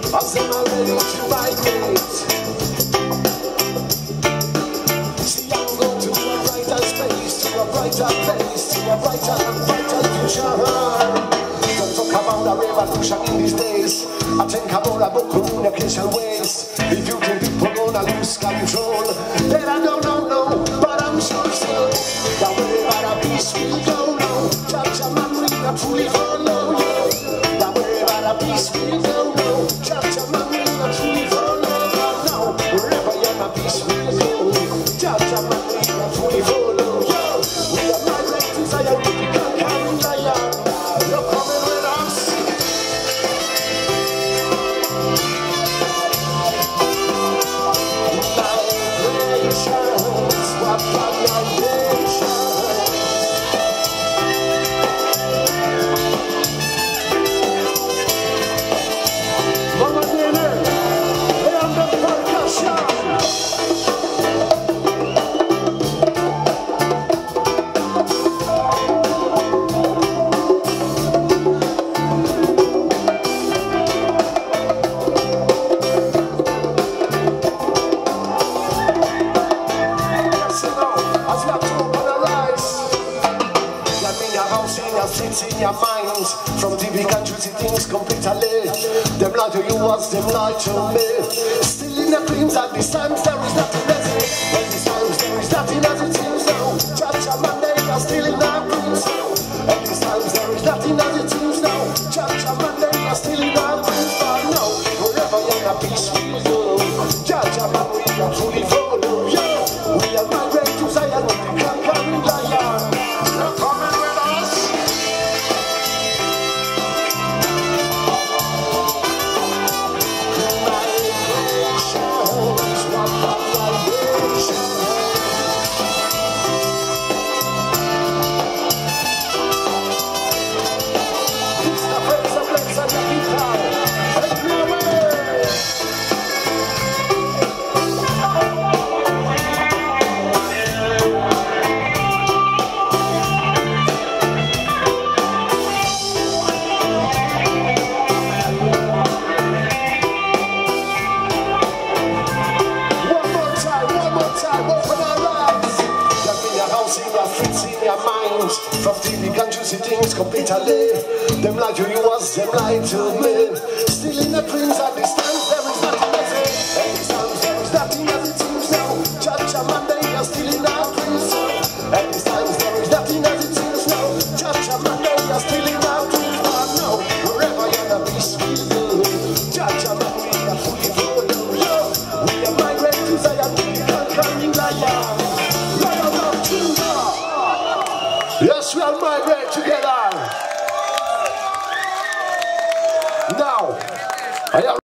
as them are ready to migrate. See, I'm going to a brighter space, to a brighter place, to a brighter future. Don't talk about a revolution in these days. I think about a book communication ways. If you think people gonna lose control, then I don't know, but I'm sure still that wherever the peace will go, no, judge a man will not fully follow you. That wherever the peace will go, no, judge a man will not fully follow you. No, wherever the peace will go, judge a man will not fully follow you. We are my right to Zion, we can carry Zion. You're coming with us. In your minds, from the big and juicy things completely. Them lie to you as them lie to me. Still in the dreams at these times there is nothing as it is. At these times there is nothing as it seems now. Judge a Monday are still in our dreams now. At these times there is nothing as it seems now. Judge a Monday are still in our dreams but no. Wherever you're a peace will go. Judge a man we are truly follow. Yeah, we are migrate to Zion with the conquering lion. You're coming with us. From TV and juicy things completely. Them lie to you as them lie to me. Still in the dreams at this time there is nothing as it. At this time there is nothing as it seems now. Judge a Monday are still in our dreams. At this time there is nothing as it seems now. Judge a Monday are still in our dreams. But no, wherever you're the peace will go. Judge a man we are fully follow you. We are migrate to Zion, we are conquering lion. Lion of Judah. Yes, we are migrate together. Now, I am